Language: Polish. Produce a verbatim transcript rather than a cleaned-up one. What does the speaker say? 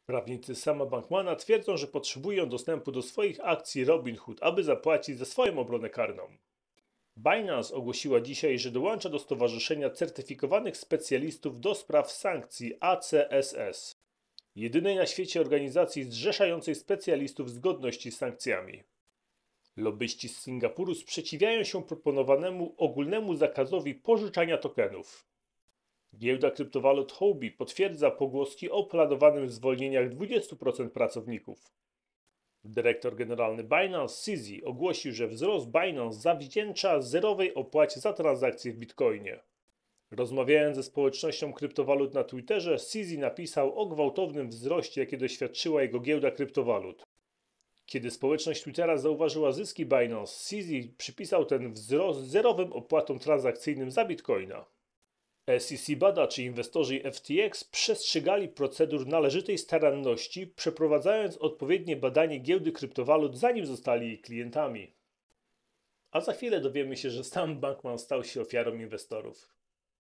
Prawnicy Sama Bankmana twierdzą, że potrzebują dostępu do swoich akcji Robinhood, aby zapłacić za swoją obronę karną. Binance ogłosiła dzisiaj, że dołącza do Stowarzyszenia Certyfikowanych Specjalistów do Spraw Sankcji A C S S, jedynej na świecie organizacji zrzeszającej specjalistów zgodności z sankcjami. Lobbyści z Singapuru sprzeciwiają się proponowanemu ogólnemu zakazowi pożyczania tokenów. Giełda kryptowalut Huobi potwierdza pogłoski o planowanym zwolnieniach dwudziestu procent pracowników. Dyrektor generalny Binance Cizi ogłosił, że wzrost Binance zawdzięcza zerowej opłacie za transakcje w Bitcoinie. Rozmawiając ze społecznością kryptowalut na Twitterze, Cizi napisał o gwałtownym wzroście, jakie doświadczyła jego giełda kryptowalut. Kiedy społeczność Twittera zauważyła zyski Binance, Cizi przypisał ten wzrost zerowym opłatom transakcyjnym za Bitcoina. S E C bada, czy inwestorzy F T X przestrzegali procedur należytej staranności, przeprowadzając odpowiednie badanie giełdy kryptowalut, zanim zostali jej klientami. A za chwilę dowiemy się, że Sam Bankman stał się ofiarą inwestorów.